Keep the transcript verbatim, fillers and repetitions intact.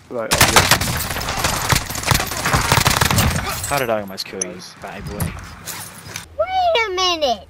Right, oh, yeah. How did I almost kill you, batty boy? Wait a minute!